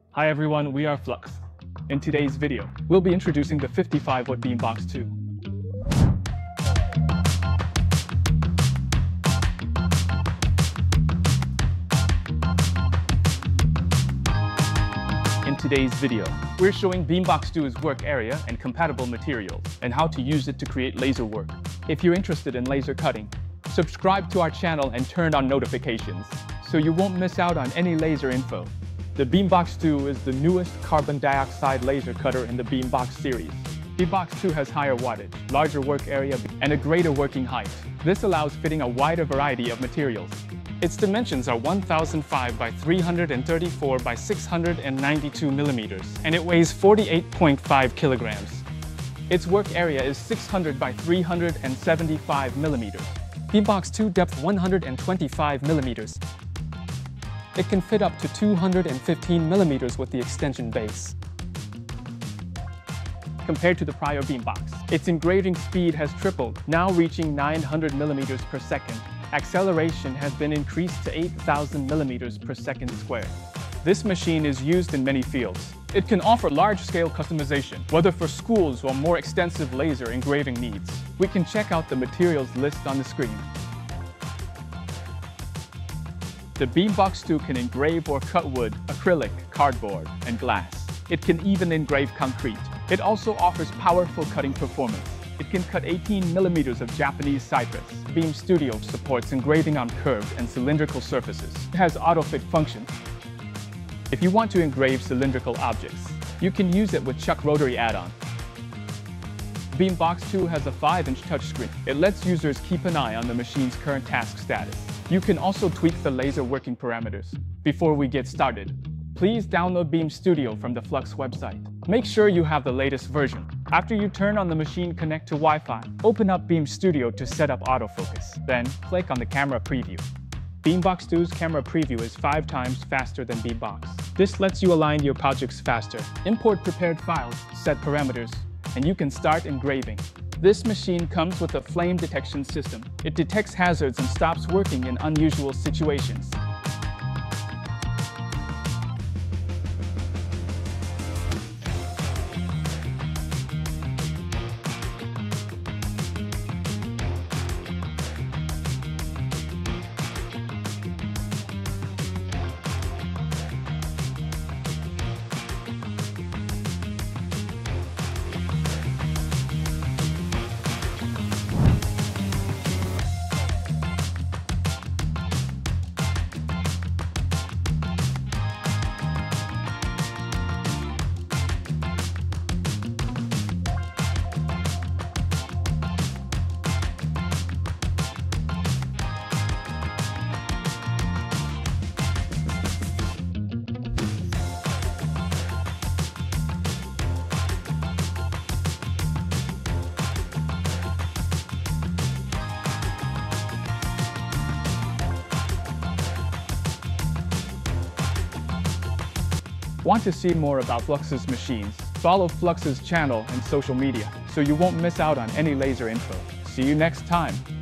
Hi everyone, we are Flux. In today's video, we'll be introducing the 55W Beambox II. In today's video, we're showing Beambox II's work area and compatible materials, and how to use it to create laser work. If you're interested in laser cutting, subscribe to our channel and turn on notifications, so you won't miss out on any laser info. The Beambox II is the newest carbon dioxide laser cutter in the Beambox series. Beambox II has higher wattage, larger work area, and a greater working height. This allows fitting a wider variety of materials. Its dimensions are 1005 by 334 by 692 millimeters, and it weighs 48.5 kilograms. Its work area is 600 by 375 millimeters. Beambox II depth 125 millimeters. It can fit up to 215 millimeters with the extension base. Compared to the prior Beambox, its engraving speed has tripled, now reaching 900 millimeters per second. Acceleration has been increased to 8,000 millimeters per second squared. This machine is used in many fields. It can offer large-scale customization, whether for schools or more extensive laser engraving needs. We can check out the materials list on the screen. The Beambox II can engrave or cut wood, acrylic, cardboard, and glass. It can even engrave concrete. It also offers powerful cutting performance. It can cut 18 millimeters of Japanese cypress. Beam Studio supports engraving on curved and cylindrical surfaces. It has auto-fit function. If you want to engrave cylindrical objects, you can use it with Chuck Rotary add-on. Beambox II has a 5-inch touchscreen. It lets users keep an eye on the machine's current task status. You can also tweak the laser working parameters. Before we get started, please download Beam Studio from the Flux website. Make sure you have the latest version. After you turn on the machine, connect to Wi-Fi. Open up Beam Studio to set up autofocus. Then, click on the camera preview. Beambox II's camera preview is 5 times faster than Beambox. This lets you align your projects faster. Import prepared files, set parameters, and you can start engraving. This machine comes with a flame detection system. It detects hazards and stops working in unusual situations. Want to see more about Flux's machines? Follow Flux's channel and social media so you won't miss out on any laser info. See you next time!